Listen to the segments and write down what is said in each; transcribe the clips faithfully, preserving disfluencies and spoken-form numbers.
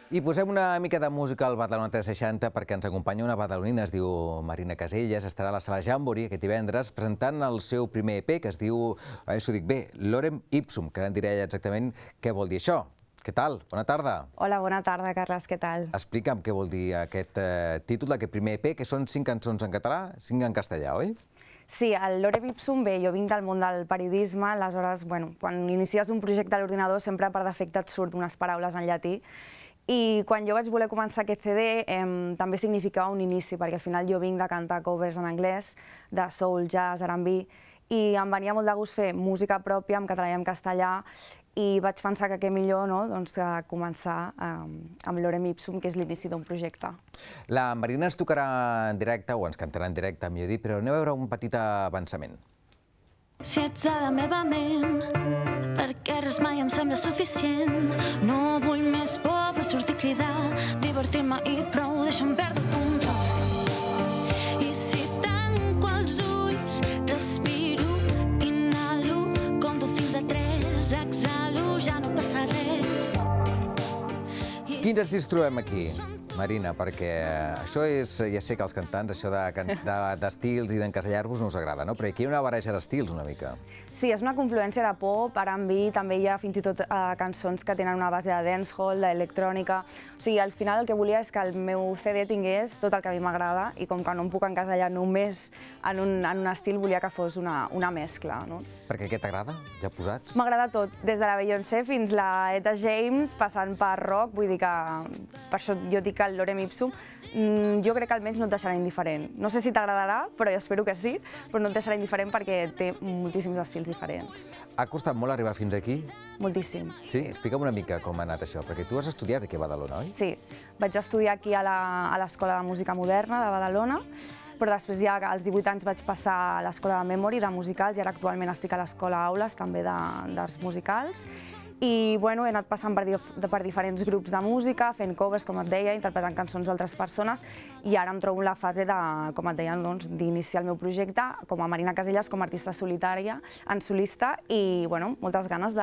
I posem una mica de música al Badalona tres seixanta perquè ens acompanya una badalonina, es diu Marina Casellas, estarà a la Sala Jamboree aquest divendres presentant el seu primer E P que es diu, ara s'ho dic bé, Lorem Ipsum, que ara en diré exactament què vol dir això. Què tal? Bona tarda. Hola, bona tarda, Carles, què tal? Explica'm què vol dir aquest eh, títol d'aquest primer E P, que són cinc cançons en català, cinc en castellà, oi? Sí, el Lorem Ipsum, bé, jo vinc del món del periodisme, aleshores, bueno, quan inicies un projecte a l'ordinador sempre per defecte et surt unes paraules en llatí. I quan jo vaig voler començar aquest C D eh, també significava un inici, perquè al final jo vinc de cantar covers en anglès, de soul, jazz, R and B, i em venia molt de gust fer música pròpia en català i en castellà, i vaig pensar que què millor no? doncs, que començar eh, amb Lorem Ipsum, que és l'inici d'un projecte. La Marina ens tocarà en directe, o ens cantarà en directe, millor dit, però anem a veure un petit avançament. Si ets a la meva ment, perquè res mai em sembla suficient. No vull més por per sortir a cridar, divertir-me i prou, deixa'm perdre el control. I si tanco els ulls, respiro, inhalo, compto fins a tres, exhalo, ja no passa res. Quins estils trobem aquí, Marina? Perquè això és, ja sé que als cantants, això d'estils i d'encasellar-vos no us agrada, no? Però aquí hi ha una barreja d'estils una mica. Sí, és una confluència de pop, R and B, també hi ha fins i tot cançons que tenen una base de dancehall, d'electrònica. O sigui, al final el que volia és que el meu C D tingués tot el que a mi m'agrada i com que no em puc encasellar només en un estil, volia que fos una mescla. Perquè què t'agrada, ja posats? M'agrada tot, des de la Beyoncé fins la Etta James, passant per rock, vull dir que per això jo dic que el Lorem Ipsum jo crec que almenys no et deixarà indiferent. No sé si t'agradarà, però jo espero que sí, però no et deixarà indiferent perquè té moltíssims estils diferents. Ha costat molt arribar fins aquí? Moltíssim. Sí? Explica'm una mica com ha anat això, perquè tu has estudiat aquí a Badalona, oi? Sí, vaig estudiar aquí a l'Escola de Música Moderna de Badalona, però després ja als divuit anys vaig passar a l'Escola de Memory de musicals i ara actualment estic a l'Escola Aules també d'arts musicals. I bueno, he anat passant per diferents grups de música, fent covers, com et deia, interpretant cançons d'altres persones, i ara em trobo en la fase de, com et deia, d'iniciar el meu projecte com a Marina Casellas, com a artista solitària, en solista, i bueno, moltes ganes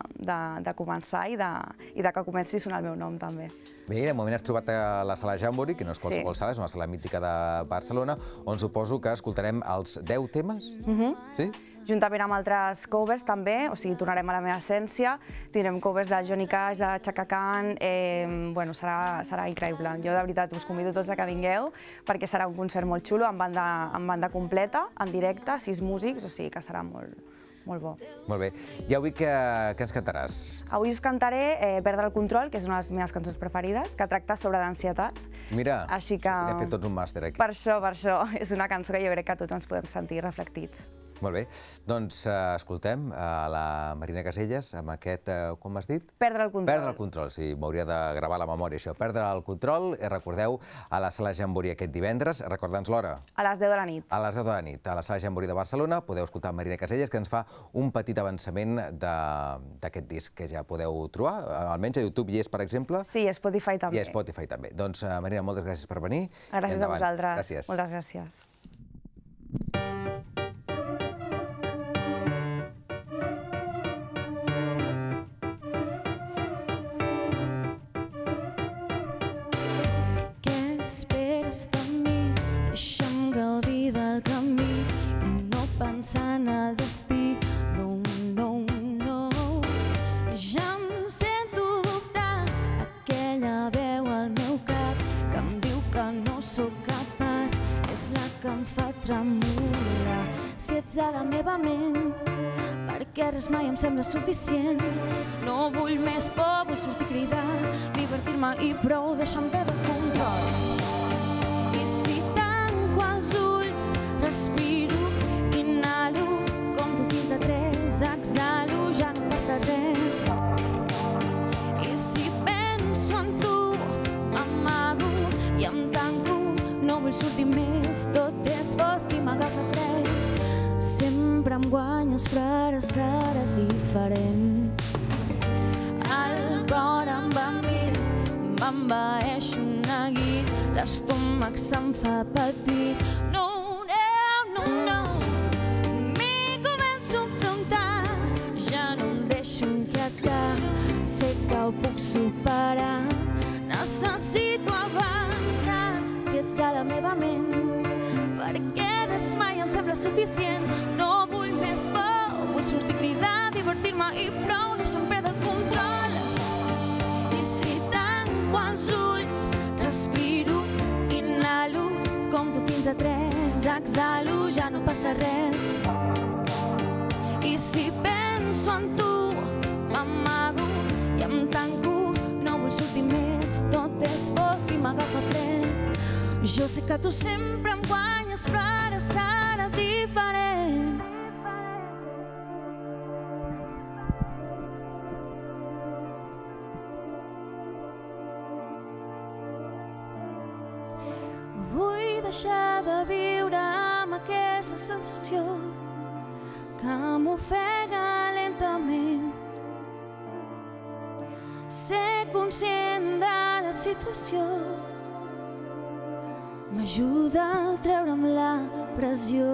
de començar i de que comenci a sonar el meu nom també. Bé, de moment has trobat a la Sala Jamboree, que no és qualsevol sala, és una sala mítica de Barcelona, on suposo que escoltarem els deu temes, sí? Juntament amb altres covers també, o sigui, tornarem a la meva essència, tindrem covers de Johnny Cash, de Chaka Khan, bueno, serà increïble. Jo de veritat us convido tots a que vingueu perquè serà un concert molt xulo, amb banda completa, en directe, sis músics, o sigui que serà molt bo. Molt bé. I avui què ens cantaràs? Avui us cantaré Perdre el control, que és una de les meves cançons preferides, que tracta sobre l'ansietat. Mira, hem fet tots un màster aquí. Per això, per això. És una cançó que jo crec que tots ens podem sentir reflectits. Molt bé. Doncs escoltem la Marina Casellas amb aquest, com has dit? Perdre el control. Perdre el control, sí, m'hauria de gravar la memòria això. Perdre el control, recordeu, a la Sala Jamboree aquest divendres. Recorda'ns l'hora. A les deu de la nit. A les deu de la nit, a la Sala Jamboree de Barcelona. Podeu escoltar Marina Casellas, que ens fa un petit avançament d'aquest disc que ja podeu trobar. Almenys a YouTube hi és, per exemple. Sí, a Spotify també. I a Spotify també. Doncs, Marina, moltes gràcies per venir. Gràcies a vosaltres. Gràcies. Moltes gràcies. Pensant al destí, no, no, no. Ja em sento dubtar, aquella veu al meu cap que em diu que no sóc capaç, és la que em fa tremolar. Si ets a la meva ment, perquè res mai em sembla suficient. No vull més por, vull sortir a cridar, divertir-me i prou, deixa'm perdre el control. I si tanco els ulls, respiro, exhalo, ja no passa res. I si penso en tu, m'amago i em tanco, no vull sortir més, tot és fosc i m'agafa fred. Sempre em guanyes, però ara serà diferent. El cor em va a mi, m'envaeix un neguit, l'estómac se'm fa petit. No, no, no, no. Sé que ho puc superar, la meva ment, perquè res mai em sembla suficient. No vull més por, vull sortir, cridar, divertir-me i prou, deixa'm perdre el control. I si tanco els ulls, respiro, inhalo, compto fins a tres, exhalo, ja no passa res. I si penso en tu, m'amago i em tanco, no vull sortir més, tot és fosc i m'agafa fred. Jo sé que tu sempre em guanyes, però ara serà diferent. Vull deixar de viure amb aquesta sensació que m'ofega lentament. Ser conscient de la situació m'ajuda a treure'm la pressió.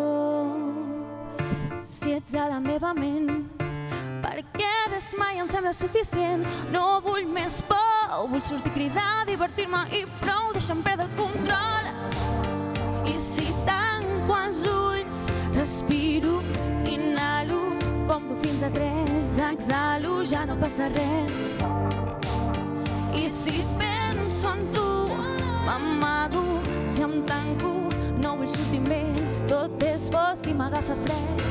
Si ets a la meva ment, perquè res mai em sembla suficient. No vull més por, vull sortir, cridar, divertir-me i prou, deixa'm perdre el control. I si tanco els ulls, respiro, inhalo, compto fins a tres, exhalo, ja no passa res. I si penso en tu, m'amago i em tanco, no vull sortir més, tot és fosc i m'agafa fred.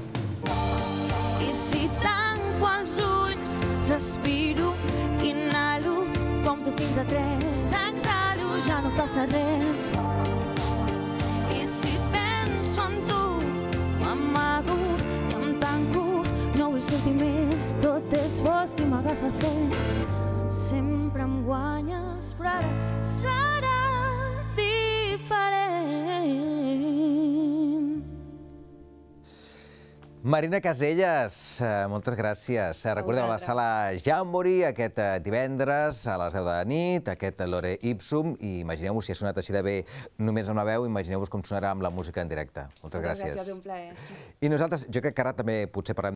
I si tanco els ulls, respiro, inhalo, compto fins a tres, exhalo, ja no passa res. I si penso en tu, m'amago i em tanco, no vull sortir més, tot és fosc i m'agafa fred. Sempre em guanyes, però ara serà diferent. Marina Caselles, moltes gràcies. Recordeu la sala Jamboree aquest divendres a les deu de la nit, aquest Lore Ipsum, i imagineu-vos si ha sonat així de bé només amb la veu, imagineu-vos com sonarà amb la música en directe. Moltes gràcies. Gràcies, un plaer. I nosaltres, jo crec que ara també potser parlem